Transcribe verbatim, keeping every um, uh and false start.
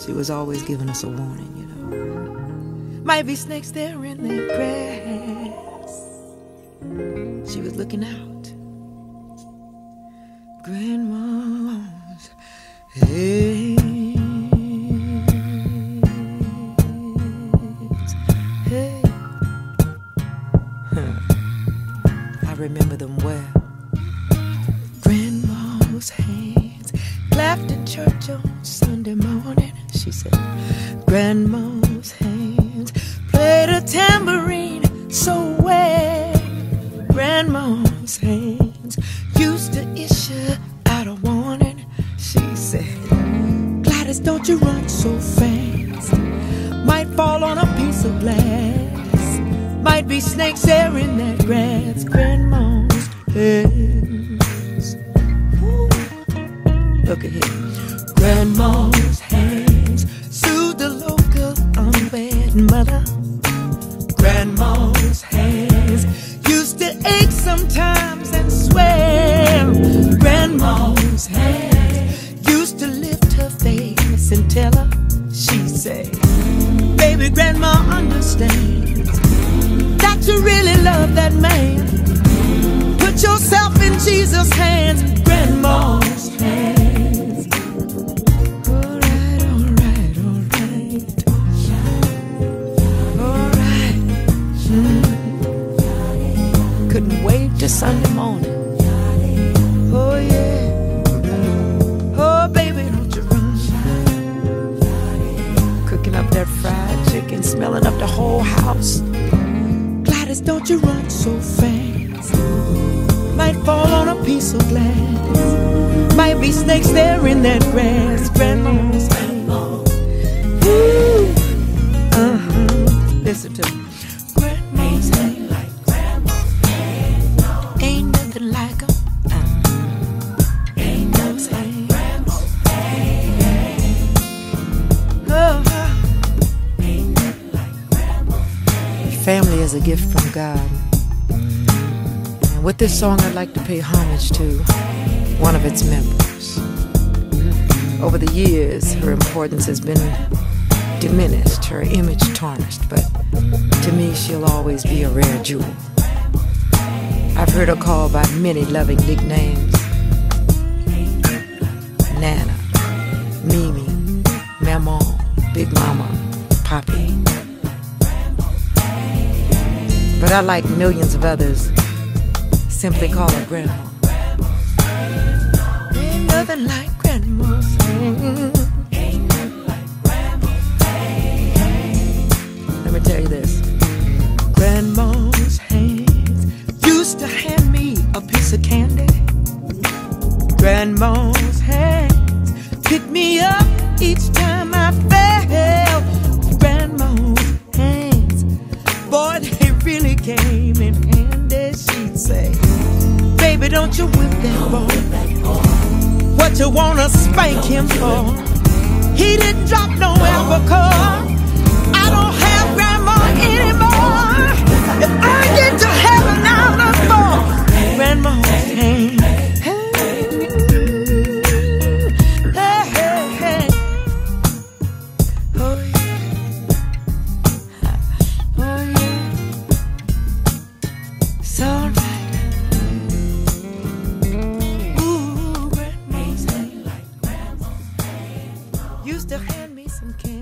She was always giving us a warning, you know. Might be snakes there in that grass. She was looking out. Grandma's head. Hey. Huh. I remember them well. Grandma's hands clapped in church on Sunday morning. She said, Grandma's hands played a tambourine so well. Grandma's hands used to issue out a warning. She said, Gladys, don't you run so fast. Might fall on a piece of glass. Might be snakes there in that grass. Grandma's hands. Ooh. Look at here. Grandma's hands soothed the local unwed mother. Grandma's hands used to ache sometimes and swell. Grandma's hands used to lift her face and tell her, she said, baby, Grandma understands that you really love that man. Put yourself in Jesus' hands. Grandma's hands. All right, all right, all right. All right. Mm. Couldn't wait till Sunday morning. Oh yeah. Oh baby, don't you run. Cooking up that fried chicken, smelling up the whole house. Gladys, don't you run so fast. Might fall on a piece of glass. Might be snakes there in that grass. Grandma's hands. Ooh. Uh-huh. Listen to me. Grandma's hands. Ain't nothing like 'em. Uh. Ain't nothing like Grandma's hands. Uh-huh. Ain't nothing like Grandma's hands. Family is a gift from God. And with this song, I'd like to pay homage to one of its members. Over the years, her importance has been diminished, her image tarnished, but to me, she'll always be a rare jewel. I've heard her called by many loving nicknames. Nana, Mimi, Mama, Big Mama, Poppy. But I, like millions of others, simply call her Grandma. Ain't nothing like Grandma's hands. Let me tell you this. Grandma's hands used to hand me a piece of candy. Grandma's hands picked me up each time I fell. Grandma's hands, boy, they really came in handy. She'd say, baby, don't you whip that boy. What you wanna spank him for? He didn't drop no alcohol. I don't have Grandma anymore. If I get to heaven now, the fall. Grandma's hand. Hey, hey, hey, hey. Oh yeah. Oh yeah. It's alright. Ooh, Grandma's hand. Used to hand me some candy.